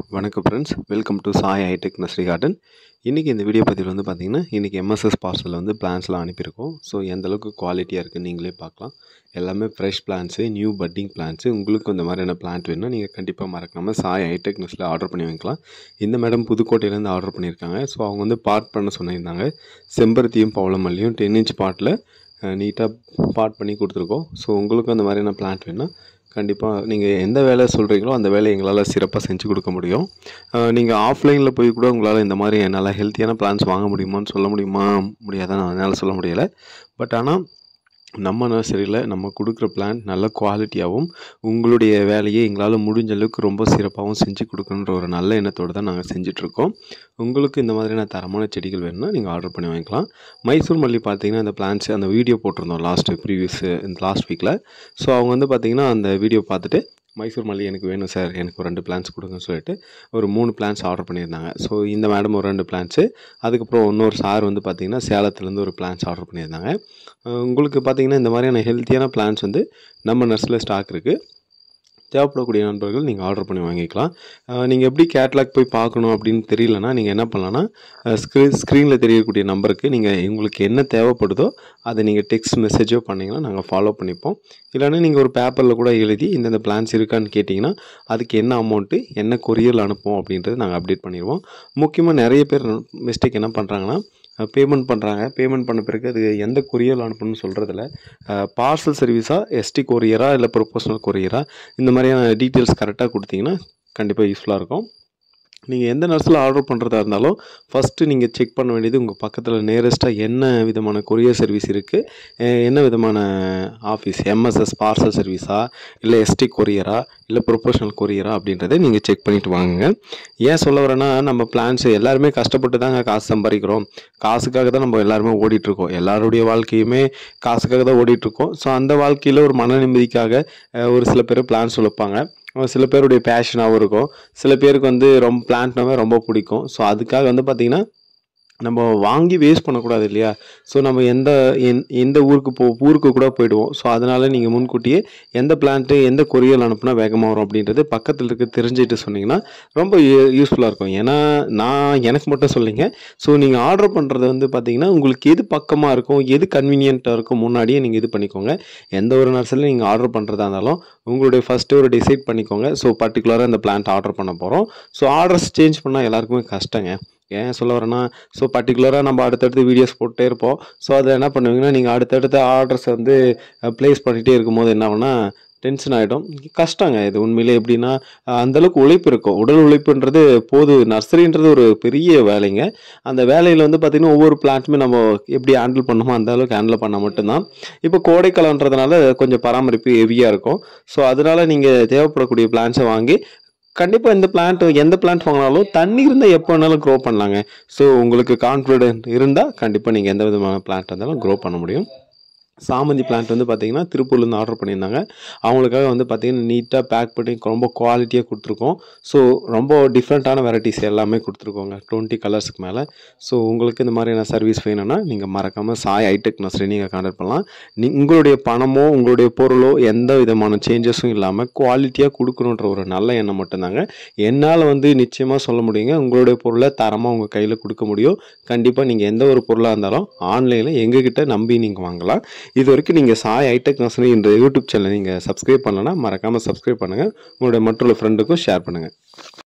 வணக்கம் friends, welcome to Sai hitech nursery garden. இன்றைக்கி இந்த வீடியோ பதிவில் வந்து பார்த்திங்கன்னா, இன்றைக்கி எம்எஸ்எஸ் பார்சலில் வந்து பிளான்ஸ்லாம் அனுப்பியிருக்கோம். ஸோ எந்தளவுக்கு குவாலிட்டியாக இருக்குன்னு நீங்களே பார்க்கலாம். எல்லாமே fresh plants, new budding plants. உங்களுக்கு இந்த மாதிரியான பிளான்ட் வேணுன்னா நீங்கள் கண்டிப்பாக மறக்காமல் சாய் ஹைடெக் நர்சரியில் ஆர்டர் பண்ணி வாங்கிக்கலாம். இந்த மேடம் புதுக்கோட்டையிலேருந்து ஆர்டர் பண்ணியிருக்காங்க. ஸோ அவங்க வந்து பாட் பண்ண சொல்லியிருந்தாங்க. செம்பருத்தியும் பவளமல்லியும் 10 இன்ச் பாட்டில் நீட்டாக பாட் பண்ணி கொடுத்துருக்கோம். ஸோ உங்களுக்கும் அந்த மாதிரியான பிளான்ட் வேணுன்னா கண்டிப்பாக நீங்கள் எந்த வேலை சொல்கிறீங்களோ அந்த வேலையை எங்களால் சிறப்பாக செஞ்சு கொடுக்க முடியும். நீங்கள் ஆஃப்லைனில் போய் கூட உங்களால் இந்த மாதிரி நல்லா ஹெல்த்தியான பிளான்ஸ் வாங்க முடியுமான்னு சொல்ல முடியாதான் என்னால் சொல்ல முடியலை. பட் ஆனால் நம்ம நர்சரியில் நம்ம கொடுக்குற பிளான்ட் நல்ல குவாலிட்டியாகவும் உங்களுடைய வேலையை எங்களால் முடிஞ்ச அளவுக்கு ரொம்ப சிறப்பாகவும் செஞ்சு கொடுக்கணுன்ற ஒரு நல்ல எண்ணத்தோடு தான் நாங்கள் செஞ்சிட்ருக்கோம். உங்களுக்கு இந்த மாதிரியான தரமான செடிகள் வேணும்னா நீங்கள் ஆர்டர் பண்ணி வாங்கிக்கலாம். மைசூர் மல்லி பார்த்தீங்கன்னா அந்த பிளான்ஸ் அந்த வீடியோ போட்டிருந்தோம் லாஸ்ட் வீக்கில். ஸோ அவங்க வந்து பார்த்திங்கன்னா அந்த வீடியோ பார்த்துட்டு மைசூர் மல்லி எனக்கு வேணும் சார், எனக்கு ஒரு 2 பிளான்ஸ் கொடுங்கன்னு சொல்லிட்டு ஒரு 3 பிளான்ஸ் ஆர்டர் பண்ணியிருந்தாங்க. ஸோ இந்த மேடம் ஒரு 2 பிளான்ஸு, அதுக்கப்புறம் இன்னொரு சார் வந்து பார்த்திங்கன்னா சேலத்துலேருந்து ஒரு பிளான்ஸ் ஆர்டர் பண்ணியிருந்தாங்க. உங்களுக்கு பார்த்திங்கன்னா இந்த மாதிரியான ஹெல்த்தியான பிளான்ஸ் வந்து நம்ம நர்சரியில் ஸ்டாக் இருக்குது. தேவைப்படக்கூடிய நண்பர்கள் நீங்கள் ஆர்டர் பண்ணி வாங்கிக்கலாம். நீங்கள் எப்படி கேட்லாக் போய் பார்க்கணும் அப்படின்னு தெரியலனா நீங்கள் என்ன பண்ணலான்னா ஸ்க்ரீனில் தெரியக்கூடிய நம்பருக்கு நீங்கள் உங்களுக்கு என்ன தேவைப்படுதோ அதை நீங்கள் டெக்ஸ்ட் மெசேஜோ பண்ணிங்கன்னா நாங்கள் ஃபாலோ பண்ணிப்போம். இல்லைன்னா நீங்கள் ஒரு பேப்பரில் கூட எழுதி இந்தந்த பிளான்ஸ் இருக்கான்னு கேட்டிங்கன்னா அதுக்கு என்ன அமௌண்ட்டு என்ன கொரியரில் அனுப்போம் அப்படின்றது நாங்கள் அப்டேட் பண்ணிடுவோம். முக்கியமாக நிறைய பேர் மிஸ்டேக் என்ன பண்ணுறாங்கன்னா பேமெண்ட் பண்ணுறாங்க. பேமெண்ட் பண்ண பிறகு அது எந்த கொரியரில் அனுப்பணும்னு சொல்கிறதில்ல. பார்சல் சர்வீஸாக, எஸ்டி கொரியரா இல்லை ப்ரொபோஷனல் கொரியரா, இந்த மாதிரியான டீட்டெயில்ஸ் கரெக்டாக கொடுத்தீங்கன்னா கண்டிப்பாக யூஸ்ஃபுல்லாக இருக்கும். நீங்கள் எந்த நர்ஸில் ஆர்டர் பண்ணுறதா இருந்தாலும் ஃபஸ்ட்டு நீங்கள் செக் பண்ண வேண்டியது உங்கள் பக்கத்தில் நியரஸ்ட்டாக என்ன விதமான கொரியர் சர்வீஸ் இருக்குது, என்ன விதமான ஆஃபீஸ், எம்எஸ்எஸ் பார்சல் சர்வீஸா இல்லை எஸ்டி கொரியரா இல்லை ப்ரொபோஷனல் கொரியரா அப்படின்றத நீங்கள் செக் பண்ணிவிட்டு வாங்குங்க. ஏன் சொல்ல வரேன்னா நம்ம பிளான்ஸு எல்லாருமே கஷ்டப்பட்டு தாங்க காசு சம்பாதிக்கிறோம். காசுக்காக தான் நம்ம எல்லாருமே ஓடிட்டுருக்கோம். எல்லாருடைய வாழ்க்கையுமே காசுக்காக தான் ஓடிட்டுருக்கோம். ஸோ அந்த வாழ்க்கையில் ஒரு மன நிம்மதிக்காக ஒரு சில பேர் பிளான்ஸ் வைப்பாங்க. சில பேருடைய பேஷனாகவும் இருக்கும். சில பேருக்கு வந்து ரொம்ப பிளான்ட்னாவே ரொம்ப பிடிக்கும். ஸோ அதுக்காக வந்து பார்த்திங்கன்னா நம்ம வாங்கி வேஸ்ட் பண்ணக்கூடாது இல்லையா? ஸோ நம்ம எந்த ஊருக்கு கூட போயிடுவோம். ஸோ அதனால் நீங்கள் முன்கூட்டியே எந்த பிளான்ட்டு எந்த கொரியர் அனுப்புனா வேகமாக வரும் அப்படின்றது பக்கத்தில் இருக்க தெரிஞ்சுட்டு சொன்னிங்கன்னா ரொம்ப யூஸ்ஃபுல்லாக இருக்கும். ஏன்னா எனக்கு மட்டும் சொல்லிங்க. ஸோ நீங்கள் ஆர்டர் பண்ணுறது வந்து பார்த்திங்கன்னா உங்களுக்கு எது பக்கமாக இருக்கும், எது கன்வீனியண்ட்டாக இருக்கும் முன்னாடியே நீங்கள் இது பண்ணிக்கோங்க. எந்த ஒரு நர்சரியில் நீங்கள் ஆர்டர் பண்ணுறதா இருந்தாலும் உங்களுடைய ஃபஸ்ட்டு ஒரு டிசைட் பண்ணிக்கோங்க. ஸோ பர்டிகுலராக இந்த பிளான்ட் ஆர்டர் பண்ண போகிறோம். ஸோ ஆர்டர்ஸ் சேஞ்ச் பண்ணால் எல்லாருக்குமே கஷ்டங்க. ஏன் சொல்ல வரேன்னா ஸோ பர்டிகுலராக நம்ம அடுத்தடுத்து வீடியோஸ் போட்டே இருப்போம். ஸோ அதை என்ன பண்ணுவீங்கன்னா நீங்கள் அடுத்தடுத்த ஆர்டர்ஸ் வந்து ப்ளேஸ் பண்ணிகிட்டே இருக்கும்போது என்ன ஆகும்னா டென்ஷன் ஆகிடும். கஷ்டங்க இது உண்மையிலே. எப்படின்னா அந்தளவுக்கு உழைப்பு இருக்கும். உடல் உழைப்புன்றது நர்சரின்றது ஒரு பெரிய வேலைங்க. அந்த வேலையில் வந்து பார்த்திங்கன்னா ஒவ்வொரு பிளான்ட்டுமே நம்ம எப்படி ஹேண்டில் பண்ணணுமோ அந்த அளவுக்கு ஹேண்டில் பண்ணால் மட்டும்தான். இப்போ கோடைக்காலன்றதுனால கொஞ்சம் பராமரிப்பு ஹெவியாக இருக்கும். ஸோ அதனால் நீங்கள் தேவைப்படக்கூடிய பிளான்ஸை வாங்கி கண்டிப்பாக எந்த பிளான்ட் வாங்கினாலும் தண்ணி இருந்தால் எப்போ வேணாலும் க்ரோ பண்ணலாங்க. ஸோ உங்களுக்கு கான்ஃபிடென்ட் இருந்தால் கண்டிப்பாக நீங்கள் எந்த விதமான பிளான்ட் இருந்தாலும் க்ரோ பண்ண முடியும். சாமந்தி பிளான்ட் வந்து பார்த்திங்கன்னா திருப்பூர்லேருந்து ஆர்டர் பண்ணியிருந்தாங்க. அவங்களுக்காக வந்து பார்த்திங்கன்னா நீட்டாக பேக் பண்ணி ரொம்ப குவாலிட்டியாக கொடுத்துருக்கோம். ஸோ ரொம்ப டிஃப்ரெண்ட்டான வெரைட்டிஸ் எல்லாமே கொடுத்துருக்கோங்க. 20 கலர்ஸுக்கு மேலே. ஸோ உங்களுக்கு இந்த மாதிரியான சர்வீஸ் வேணும்னா நீங்கள் மறக்காமல் சாய் ஹைடெக் நர்சரி நீங்கள் கான்டாக்ட் பண்ணலாம். உங்களுடைய பணமோ உங்களுடைய பொருளோ எந்த விதமான சேஞ்சஸும் இல்லாமல் குவாலிட்டியாக கொடுக்கணுன்ற ஒரு நல்ல எண்ணம் மட்டும்தாங்க. என்னால் வந்து நிச்சயமாக சொல்ல முடியுங்க, உங்களுடைய பொருளை தரமாக உங்கள் கையில் கொடுக்க முடியும். கண்டிப்பாக நீங்கள் எந்த ஒரு பொருளாக இருந்தாலும் ஆன்லைனில் எங்ககிட்ட நம்பி நீங்கள் வாங்கலாம். இது வரைக்கும் நீங்கள் சாய் ஹைடெக் நர்சரி என்ற யூடியூப் சேனலை நீங்கள் சப்ஸ்கிரைப் பண்ணலன்னா மறக்காமல் சப்ஸ்கிரைப் பண்ணுங்கள். உங்களுடைய மற்றொரு ஃப்ரெண்டுக்கும் ஷேர் பண்ணுங்கள்.